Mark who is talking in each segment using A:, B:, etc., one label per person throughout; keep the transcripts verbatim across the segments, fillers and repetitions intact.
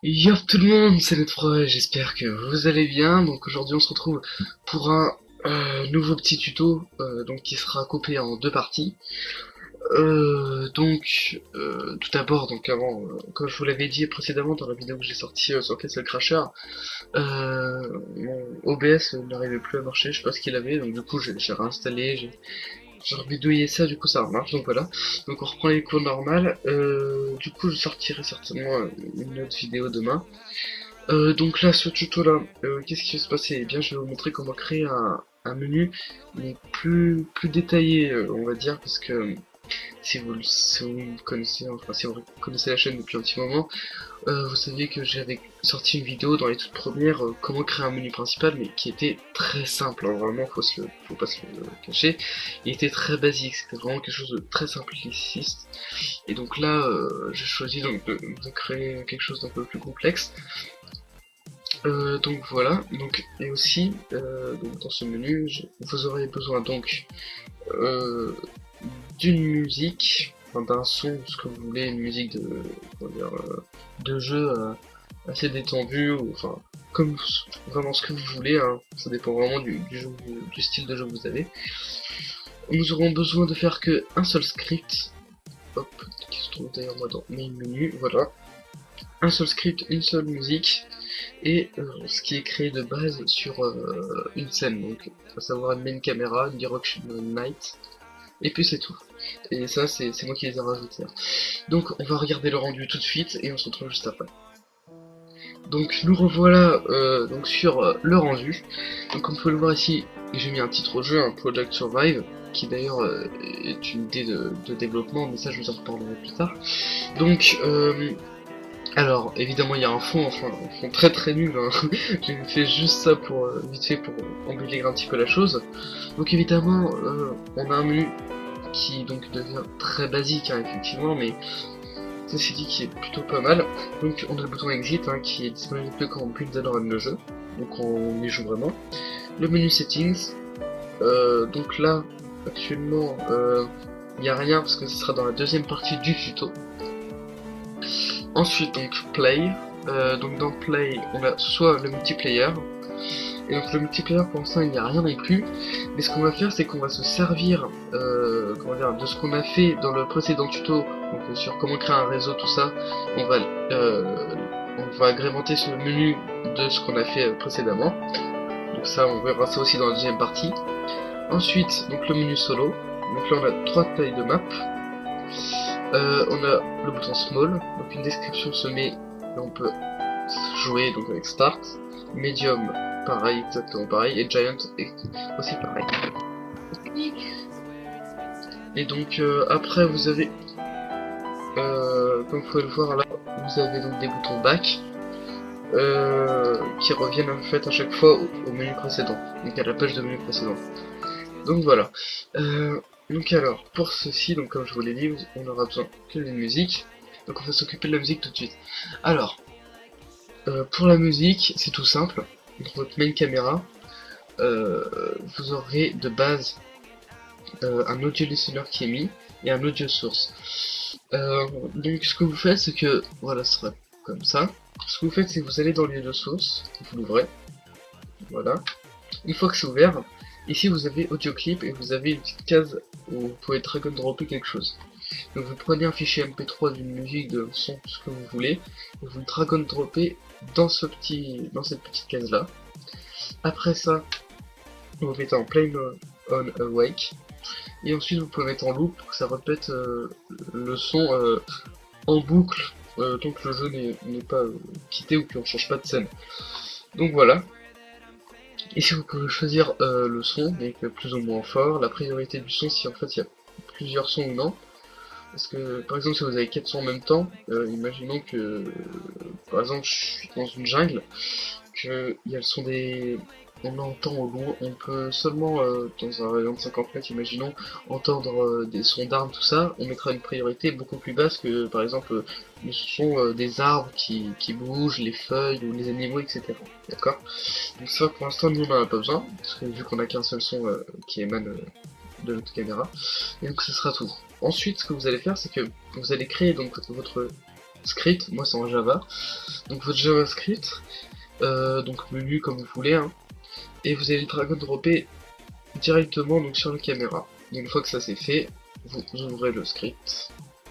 A: Yo tout le monde, c'est Netfroy, j'espère que vous allez bien. Donc aujourd'hui on se retrouve pour un euh, nouveau petit tuto euh, donc qui sera coupé en deux parties. Euh, donc euh, tout d'abord, donc avant, euh, comme je vous l'avais dit précédemment dans la vidéo que j'ai sortie euh, sur Castle Crasher, euh, mon O B S n'arrivait plus à marcher, je sais pas ce qu'il avait, donc du coup j'ai j'ai réinstallé, j'ai j'ai rebidouillé ça, du coup ça remarche, donc voilà. Donc on reprend les cours normales. Euh, du coup je sortirai certainement euh, une autre vidéo demain. Euh, donc là, ce tuto-là, euh, qu'est-ce qui va se passer? Eh bien, je vais vous montrer comment créer un, un menu, mais plus, plus détaillé, euh, on va dire, parce que si vous, si vous me connaissez, enfin, si vous connaissez la chaîne depuis un petit moment, euh, vous saviez que j'avais sorti une vidéo dans les toutes premières, euh, comment créer un menu principal, mais qui était très simple, hein, vraiment, faut, se le, faut pas se le cacher. Il était très basique, c'était vraiment quelque chose de très simpliciste. Et donc là, euh, j'ai choisi donc de, de créer quelque chose d'un peu plus complexe. Euh, donc voilà, donc et aussi euh, donc dans ce menu je- vous aurez besoin donc euh, d'une musique, enfin d'un son, ce que vous voulez, une musique de comment dire, euh, de jeu euh, assez détendue, ou enfin comme vraiment ce que vous voulez, hein, ça dépend vraiment du, du, jeu, du style de jeu que vous avez. Nous aurons besoin de faire que un seul script, hop, qui se trouve d'ailleurs moi dans main menu, voilà, un seul script, une seule musique et euh, ce qui est créé de base sur euh, une scène, donc à savoir une main caméra, une direction night, et puis c'est tout. Et ça c'est moi qui les ai rajoutés, hein. Donc on va regarder le rendu tout de suite et on se retrouve juste après. Donc nous revoilà euh, donc sur euh, le rendu. Donc comme vous pouvez le voir ici, j'ai mis un titre au jeu, un Project Survive, qui d'ailleurs euh, est une idée de, de développement, mais ça je vous en reparlerai plus tard. Donc euh, alors, évidemment, il y a un fond, enfin, un fond très très nul, hein. J'ai fait juste ça pour, euh, vite fait, pour embellir un petit peu la chose. Donc évidemment, euh, on a un menu qui donc devient très basique, hein, effectivement, mais ceci dit qui est plutôt pas mal. Donc on a le bouton Exit, hein, qui est disponible quand on build and run le jeu, donc on y joue vraiment. Le menu Settings, euh, donc là, actuellement, euh, il n'y a rien, parce que ce sera dans la deuxième partie du tuto. Ensuite donc play, euh, donc dans play on a soit le multiplayer, et donc le multiplayer pour l'instant il n'y a rien inclus, mais ce qu'on va faire c'est qu'on va se servir euh, comment dire, de ce qu'on a fait dans le précédent tuto, donc euh, sur comment créer un réseau, tout ça, on va, euh, on va agrémenter ce menu de ce qu'on a fait euh, précédemment, donc ça on verra ça aussi dans la deuxième partie. Ensuite donc le menu solo, donc là on a trois tailles de map. Euh, on a le bouton small, donc une description se met et on peut jouer donc avec start, medium pareil, exactement pareil, et giant aussi pareil. Et donc euh, après vous avez, euh, comme vous pouvez le voir là, vous avez donc des boutons back euh, qui reviennent en fait à chaque fois au, au menu précédent, donc à la page de menu précédent. Donc voilà. Euh, donc alors, pour ceci, donc comme je vous l'ai dit, on aura besoin que d'une musique. Donc on va s'occuper de la musique tout de suite. Alors, euh, pour la musique, c'est tout simple. Dans votre main caméra, euh, vous aurez de base euh, un audio listener qui est mis et un audio source. Euh, donc ce que vous faites, c'est que, voilà, ce sera comme ça. Ce que vous faites, c'est que vous allez dans l'audio source, vous l'ouvrez, voilà. Une fois que c'est ouvert, ici vous avez audio clip et vous avez une petite case où vous pouvez drag and dropper quelque chose. Donc vous prenez un fichier M P trois d'une musique, de son, ce que vous voulez, et vous le drag and droppez dans ce petit, dans cette petite case là. Après ça, vous mettez en play on awake, et ensuite vous pouvez mettre en loop pour que ça répète euh, le son euh, en boucle euh, tant que le jeu n'est pas euh, quitté ou qu'on ne change pas de scène. Donc voilà. Ici vous pouvez choisir euh, le son, donc plus ou moins fort, la priorité du son si en fait il y a plusieurs sons ou non. Parce que par exemple si vous avez quatre sons en même temps, euh, imaginons que euh, par exemple je suis dans une jungle, que il y a le son des... on entend au loin, on peut seulement euh, dans un rayon de cinquante mètres, imaginons, entendre euh, des sons d'armes, tout ça, on mettra une priorité beaucoup plus basse que par exemple le son euh, des arbres qui, qui bougent, les feuilles ou les animaux, et cetera. D'accord? Donc ça pour l'instant nous on en a pas besoin, parce que vu qu'on a qu'un seul son euh, qui émane euh, de notre caméra, et donc ce sera tout. Ensuite ce que vous allez faire c'est que vous allez créer donc votre script, moi c'est en Java. Donc votre JavaScript, euh, donc menu comme vous voulez, hein, et vous allez le drag and dropper directement donc sur la caméra. Et une fois que ça c'est fait, vous ouvrez le script.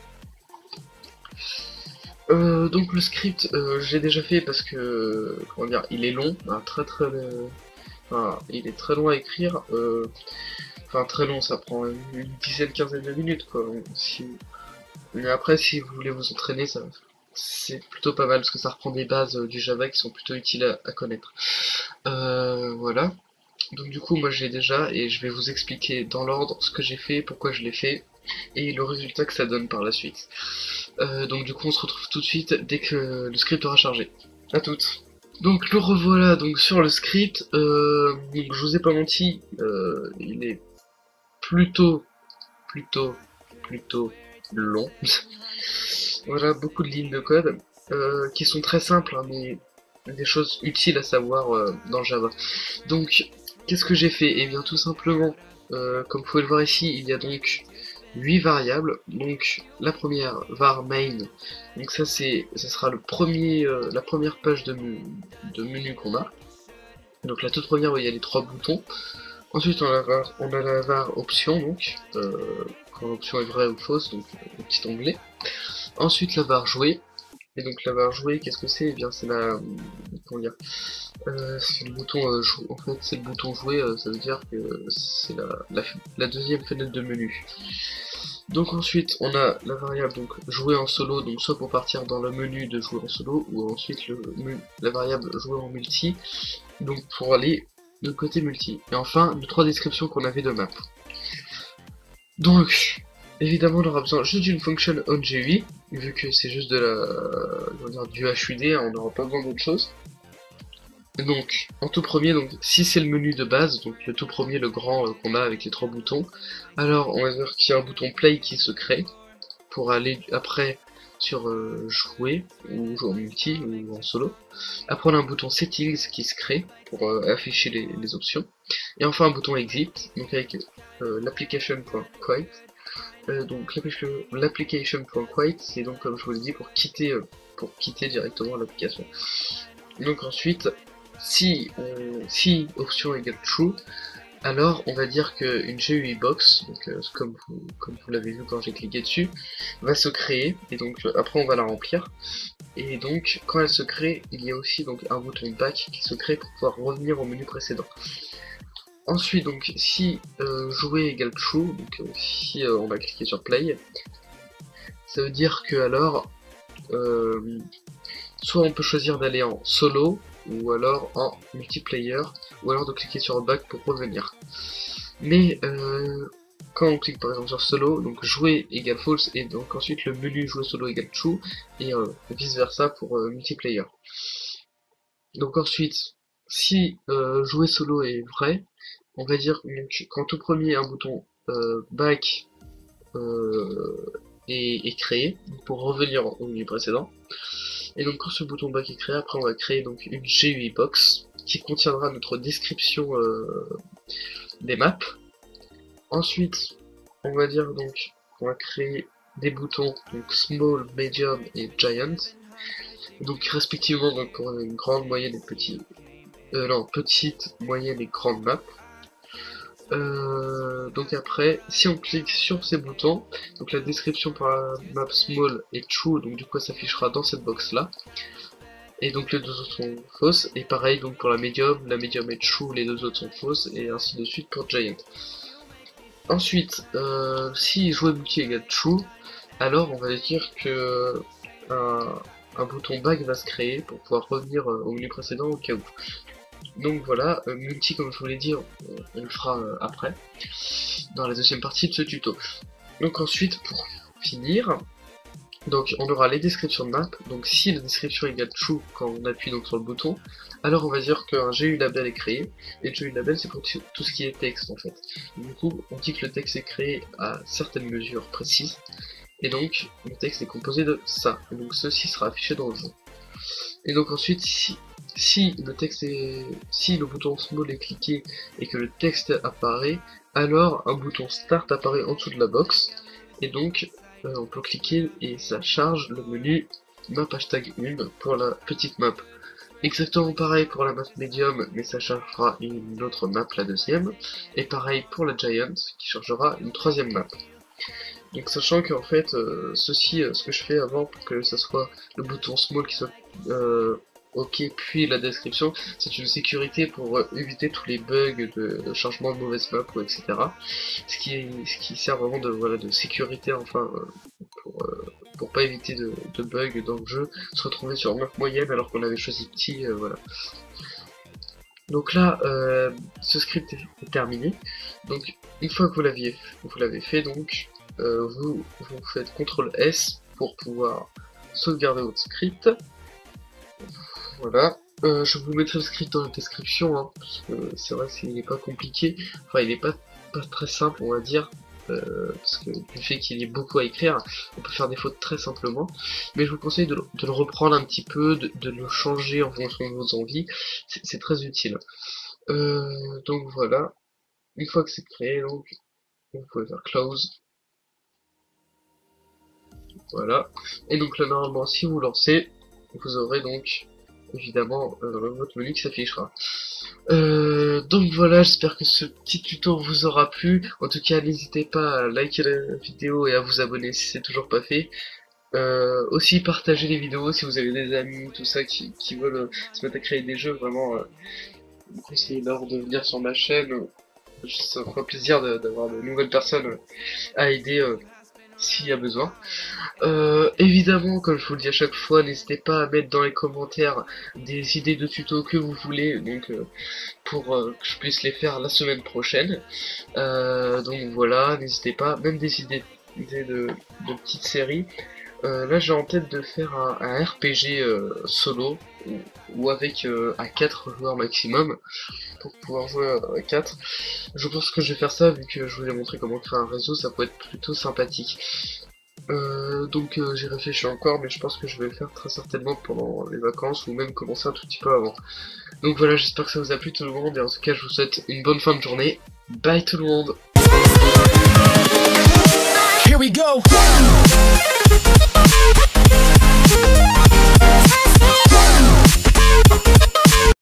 A: Euh, donc le script, euh, j'ai déjà fait parce que, comment dire, il est long, hein, très très, euh, enfin, il est très long à écrire. Euh, enfin très long, ça prend une dizaine, quinzaine de minutes quoi. Si, mais après, si vous voulez vous entraîner, ça, c'est plutôt pas mal parce que ça reprend des bases euh, du Java qui sont plutôt utiles à, à connaître. Euh, voilà. Donc du coup, moi j'ai déjà et je vais vous expliquer dans l'ordre ce que j'ai fait, pourquoi je l'ai fait et le résultat que ça donne par la suite. Euh, donc du coup, on se retrouve tout de suite dès que le script aura chargé. À toutes. Donc le revoilà donc sur le script. Euh, donc je vous ai pas menti, euh, il est plutôt, plutôt, plutôt long. Voilà, beaucoup de lignes de code euh, qui sont très simples, hein, mais des choses utiles à savoir euh, dans Java. Donc, qu'est-ce que j'ai fait? Eh bien, tout simplement, euh, comme vous pouvez le voir ici, il y a donc huit variables. Donc, la première, var main. Donc ça, c'est, ça sera le premier, euh, la première page de, de menu qu'on a. Donc la toute première où il y a les trois boutons. Ensuite, on a la var, on a la var option, donc euh, quand l'option est vraie ou fausse, donc le petit onglet. Ensuite, la var jouer. Et donc la var jouer, qu'est-ce que c'est? Eh bien, c'est la, comment dire, euh, c'est le bouton euh, jou- en fait, c'est le bouton jouer. Euh, ça veut dire que c'est la, la, la deuxième fenêtre de menu. Donc ensuite, on a la variable donc jouer en solo, donc soit pour partir dans le menu de jouer en solo, ou ensuite le, la variable jouer en multi, donc pour aller de côté multi. Et enfin, les trois descriptions qu'on avait de map. Donc, évidemment, on aura besoin juste d'une function onGui, vu que c'est juste de la, on va dire, du H U D, on n'aura pas besoin d'autre chose. Donc, en tout premier, donc si c'est le menu de base, donc le tout premier, le grand euh, qu'on a avec les trois boutons, alors on va dire qu'il y a un bouton play qui se crée pour aller après sur euh, jouer ou jouer en multi ou en solo. Après on a un bouton settings qui se crée pour euh, afficher les, les options. Et enfin un bouton exit, donc avec euh, l'application.quite. Euh, donc l'application.quite c'est donc comme je vous l'ai dit pour quitter euh, pour quitter directement l'application. Donc ensuite si on, si option égale true, alors on va dire qu'une G U I box, donc, euh, comme vous, comme vous l'avez vu quand j'ai cliqué dessus, va se créer, et donc euh, après on va la remplir. Et donc quand elle se crée, il y a aussi donc un bouton back qui se crée pour pouvoir revenir au menu précédent. Ensuite donc si euh, jouer égale true, donc euh, si euh, on va cliquer sur play, ça veut dire que alors euh, soit on peut choisir d'aller en solo, ou alors en multiplayer, ou alors de cliquer sur back pour revenir. Mais euh, quand on clique par exemple sur solo, donc jouer égale false, et donc ensuite le menu jouer solo égale true, et euh, vice versa pour euh, multiplayer. Donc ensuite, si euh, jouer solo est vrai, on va dire donc, qu'en tout premier un bouton euh, back euh, est, est créé pour revenir au menu précédent. Et donc quand ce bouton back est créé, après on va créer donc une G U I box qui contiendra notre description euh, des maps. Ensuite, on va dire donc on va créer des boutons donc small, medium et giant. Donc respectivement donc pour une grande, moyenne et petite, euh, non petite, moyenne et grande map. Euh, donc après, si on clique sur ces boutons, donc la description pour la map small est true, donc du coup ça s'affichera dans cette box là. Et donc les deux autres sont fausses, et pareil donc pour la medium, la medium est true, les deux autres sont fausses, et ainsi de suite pour giant. Ensuite, euh, si jouer multi égale true, alors on va dire que un, un bouton back va se créer pour pouvoir revenir au menu précédent au cas où. Donc voilà, euh, multi comme je vous l'ai dit, on, on le fera euh, après, dans la deuxième partie de ce tuto. Donc ensuite, pour finir, donc on aura les descriptions de map. Donc si la description égale true quand on appuie donc sur le bouton, alors on va dire qu'un G U label est créé, et le G U label c'est pour tout ce qui est texte en fait. Du coup, on dit que le texte est créé à certaines mesures précises, et donc le texte est composé de ça, et donc ceci sera affiché dans le jeu. Et donc ensuite, si Si le texte est, si le bouton small est cliqué et que le texte apparaît, alors un bouton start apparaît en dessous de la box, et donc euh, on peut cliquer et ça charge le menu map hashtag une pour la petite map. Exactement pareil pour la map medium, mais ça chargera une autre map, la deuxième. Et pareil pour la giant, qui chargera une troisième map. Donc sachant qu'en fait, euh, ceci, euh, ce que je fais avant pour que ça soit le bouton small qui soit euh, ok, puis la description, c'est une sécurité pour euh, éviter tous les bugs de, de changement de mauvaise map ou et cetera. Ce qui, est, ce qui sert vraiment de, voilà, de sécurité, enfin, euh, pour, euh, pour pas éviter de, de bugs dans le jeu, se retrouver sur map moyenne alors qu'on avait choisi petit, euh, voilà. Donc là, euh, ce script est, est terminé. Donc une fois que vous l'aviez, vous l'avez fait, donc euh, vous, vous faites contrôle S pour pouvoir sauvegarder votre script. Voilà. Euh, je vous mettrai le script dans la description, hein, parce que c'est vrai qu'il n'est pas compliqué. Enfin, il n'est pas, pas très simple, on va dire. Euh, parce que du fait qu'il y ait beaucoup à écrire, on peut faire des fautes très simplement. Mais je vous conseille de, de le reprendre un petit peu, de, de le changer en fonction de vos envies. C'est très utile. Euh, donc voilà. Une fois que c'est créé, donc vous pouvez faire close. Voilà. Et donc là, normalement, si vous lancez, vous aurez donc évidemment euh, votre menu qui s'affichera. Euh, donc voilà, j'espère que ce petit tuto vous aura plu. En tout cas, n'hésitez pas à liker la vidéo et à vous abonner si c'est toujours pas fait. Euh, aussi partagez les vidéos si vous avez des amis, tout ça, qui, qui veulent euh, se mettre à créer des jeux. Vraiment, euh, conseillez-leur de venir sur ma chaîne. Ça me fera plaisir d'avoir de, de nouvelles personnes à aider euh, s'il y a besoin. Euh, évidemment, comme je vous le dis à chaque fois, n'hésitez pas à mettre dans les commentaires des idées de tutos que vous voulez, donc euh, pour euh, que je puisse les faire la semaine prochaine. Euh, donc voilà, n'hésitez pas, même des idées, idées de, de petites séries. Euh, là, j'ai en tête de faire un, un R P G euh, solo ou, ou avec euh, à quatre joueurs maximum pour pouvoir jouer à quatre. Je pense que je vais faire ça vu que je vous ai montré comment créer un réseau, ça peut être plutôt sympathique. Euh, donc euh, j'y réfléchis encore, mais je pense que je vais le faire très certainement pendant les vacances ou même commencer un tout petit peu avant. Donc voilà, j'espère que ça vous a plu tout le monde et en tout cas je vous souhaite une bonne fin de journée. Bye tout le monde. Here we go.